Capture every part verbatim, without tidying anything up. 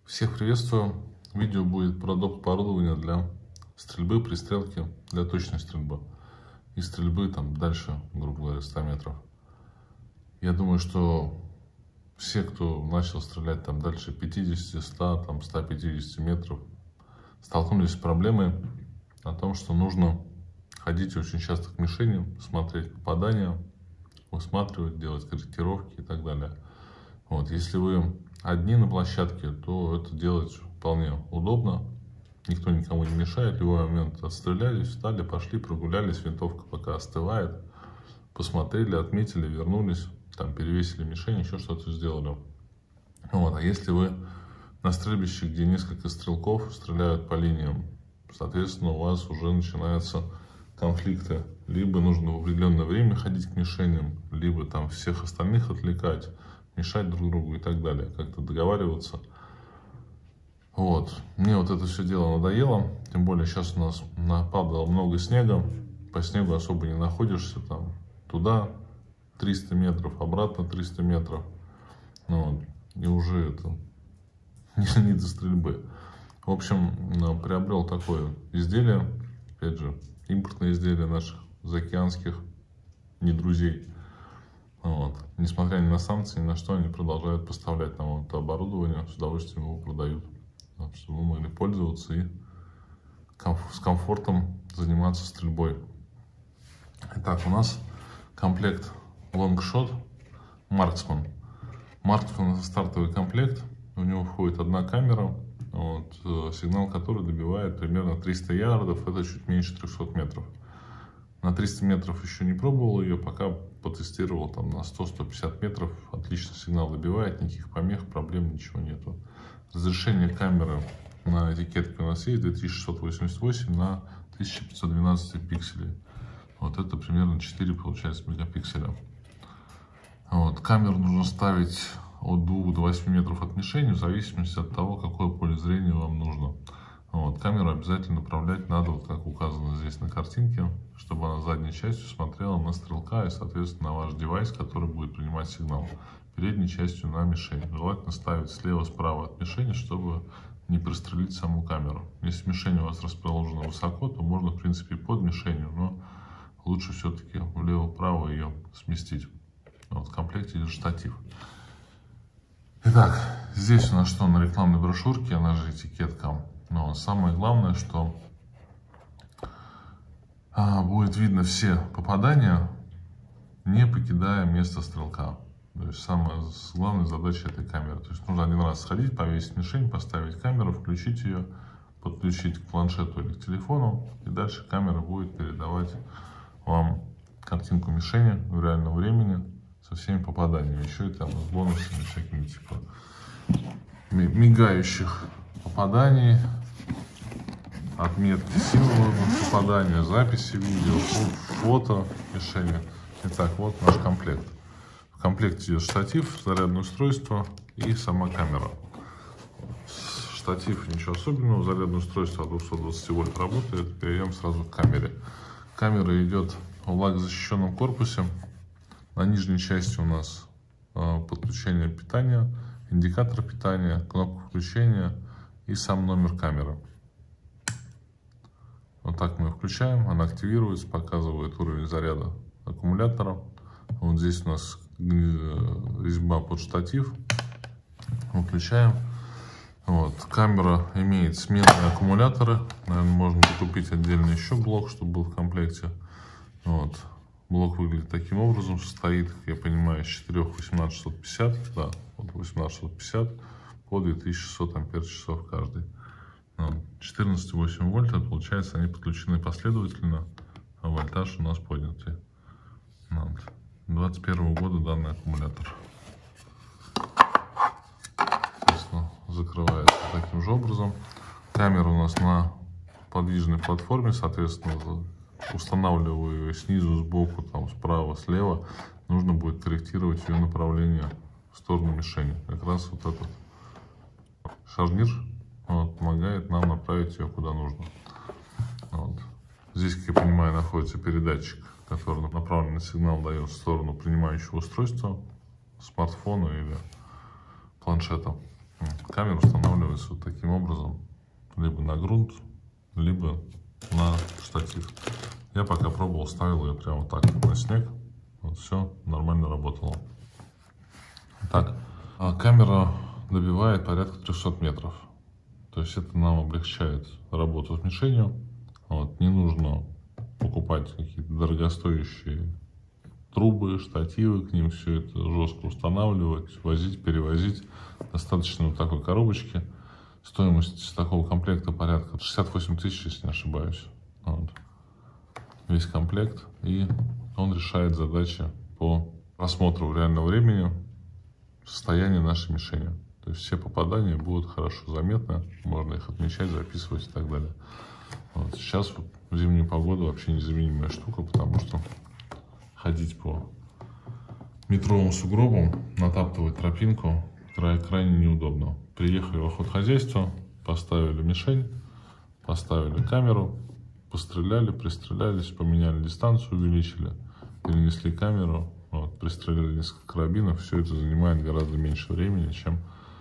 Всех приветствую. Видео будет про доп. Оборудование для стрельбы, пристрелки, для точной стрельбы. И стрельбы там дальше, грубо говоря, ста метров. Я думаю, что все, кто начал стрелять там дальше пятидесяти, ста, там ста пятидесяти метров, столкнулись с проблемой о том, что нужно ходить очень часто к мишени, смотреть попадания, высматривать, делать корректировки и так далее. Вот, если вы одни на площадке, то это делать вполне удобно. Никто никому не мешает. В любой момент отстрелялись, встали, пошли, прогулялись. Винтовка пока остывает. Посмотрели, отметили, вернулись. Там перевесили мишень, еще что-то сделали. Вот. А если вы на стрельбище, где несколько стрелков стреляют по линиям, соответственно, у вас уже начинаются конфликты. Либо нужно в определенное время ходить к мишеням, либо там всех остальных отвлекать, мешать друг другу и так далее, как-то договариваться. Вот. Мне вот это все дело надоело, тем более сейчас у нас нападало много снега, по снегу особо не находишься, там туда триста метров, обратно триста метров, ну, вот. И уже это не, не до стрельбы. В общем, приобрел такое изделие, опять же, импортное изделие наших заокеанских не друзей. Вот. Несмотря ни на санкции, ни на что, они продолжают поставлять нам это оборудование, с удовольствием его продают, чтобы мы могли пользоваться и комф с комфортом заниматься стрельбой. Итак, у нас комплект лонгшот Marksman. Marksman — это стартовый комплект, в него входит одна камера, вот, сигнал которой добивает примерно триста ярдов, это чуть меньше трехсот метров. На триста метров еще не пробовал ее, пока потестировал там на сто — сто пятьдесят метров. Отлично сигнал добивает, никаких помех, проблем, ничего нету. Разрешение камеры на этикетке у нас есть две тысячи шестьсот восемьдесят восемь на тысяча пятьсот двенадцать пикселей. Вот это примерно четыре, получается, мегапикселя. Вот. Камеру нужно ставить от двух до восьми метров от мишени, в зависимости от того, какое поле зрения вам нужно. Вот. Камеру обязательно направлять надо, вот как указано здесь на картинке, чтобы она задней частью смотрела на стрелка и, соответственно, на ваш девайс, который будет принимать сигнал, передней частью на мишень. Желательно ставить слева-справа от мишени, чтобы не прострелить саму камеру. Если мишень у вас расположена высоко, то можно, в принципе, под мишенью, но лучше все-таки влево-вправо ее сместить. Вот в комплекте идет штатив. Итак, здесь у нас что на рекламной брошюрке, она же этикетка. Но самое главное, что а, будет видно все попадания, не покидая место стрелка. То есть самая главная задача этой камеры. То есть нужно один раз сходить, повесить мишень, поставить камеру, включить ее, подключить к планшету или к телефону. И дальше камера будет передавать вам картинку мишени в реальном времени со всеми попаданиями. Еще и там с бонусами всякими типа мигающих попаданий, отметки символов попадания, записи видео, фото, мишени. Итак, вот наш комплект. В комплекте идет штатив, зарядное устройство и сама камера. Штатив ничего особенного, зарядное устройство от двухсот двадцати вольт работает. Перейдем сразу к камере. Камера идет в влагозащищенном корпусе. На нижней части у нас подключение питания, индикатор питания, кнопка включения и сам номер камеры. Вот так мы ее включаем, она активируется, показывает уровень заряда аккумулятора. Вот здесь у нас резьба под штатив. Выключаем. Вот. Камера имеет сменные аккумуляторы. Наверное, можно купить отдельно еще блок, чтобы был в комплекте. Вот. Блок выглядит таким образом, состоит, как я понимаю, из четырех восемнадцать шестьсот пятьдесят, да, вот восемнадцать шестьсот пятьдесят по две тысячи шестьсот ампер-часов каждый. четырнадцать и восемь вольт, это получается, они подключены последовательно, а вольтаж у нас поднятый. двадцать первого года данный аккумулятор. Соответственно, закрывается таким же образом. Камера у нас на подвижной платформе, соответственно, устанавливаю ее снизу, сбоку, там, справа, слева. Нужно будет корректировать ее направление в сторону мишени. Как раз вот этот шарнир вот, помогает нам направить ее куда нужно. Вот. Здесь, как я понимаю, находится передатчик, который направленный сигнал дает в сторону принимающего устройства, смартфона или планшета. Камера устанавливается ставится вот таким образом, либо на грунт, либо на штатив. Я пока пробовал, ставил ее прямо вот так на снег. Вот все нормально работало. Так, а камера добивает порядка трёхсот метров. То есть это нам облегчает работу с мишенью. Вот, не нужно покупать какие-то дорогостоящие трубы, штативы, к ним все это жестко устанавливать, возить, перевозить. Достаточно вот такой коробочки. Стоимость такого комплекта порядка шестьдесят восемь тысяч, если не ошибаюсь. Вот. Весь комплект. И он решает задачи по просмотру в реальном времени состояния нашей мишени. То есть все попадания будут хорошо заметны. Можно их отмечать, записывать и так далее. Вот. Сейчас в зимнюю погоду вообще незаменимая штука, потому что ходить по метровым сугробам, натаптывать тропинку край, крайне неудобно. Приехали в охотхозяйство, поставили мишень, поставили камеру, постреляли, пристрелялись, поменяли дистанцию, увеличили, перенесли камеру, вот, пристрелили несколько карабинов. Все это занимает гораздо меньше времени, чем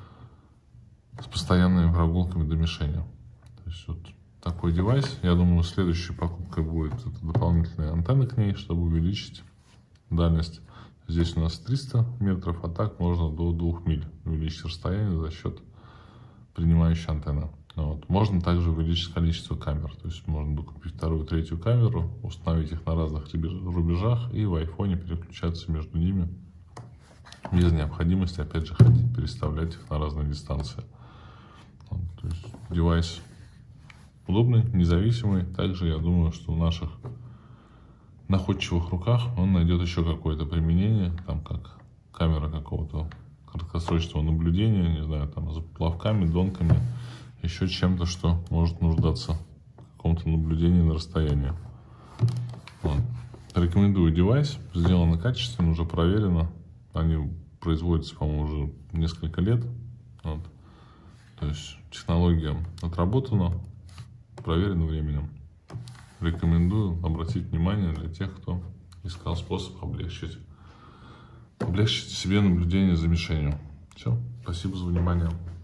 с постоянными прогулками до мишени. То есть вот такой девайс. Я думаю, следующей покупкой будет это дополнительные антенны к ней, чтобы увеличить дальность. Здесь у нас триста метров, а так можно до двух миль увеличить расстояние за счет принимающей антенны. Вот. Можно также увеличить количество камер. То есть можно докупить вторую, третью камеру, установить их на разных рубежах и в айфоне переключаться между ними без необходимости, опять же, ходить, переставлять их на разные дистанции. Вот. То есть девайс удобный, независимый. Также я думаю, что в наших находчивых руках он найдет еще какое-то применение, там как камера какого-то краткосрочного наблюдения, не знаю, там за поплавками, донками, еще чем-то, что может нуждаться в каком-то наблюдении на расстоянии. Вот. Рекомендую девайс, сделано качественно, уже проверено. Они производятся, по-моему, уже несколько лет. Вот. То есть технология отработана, проверена временем. Рекомендую обратить внимание для тех, кто искал способ облегчить, облегчить себе наблюдение за мишенью. Все, спасибо за внимание.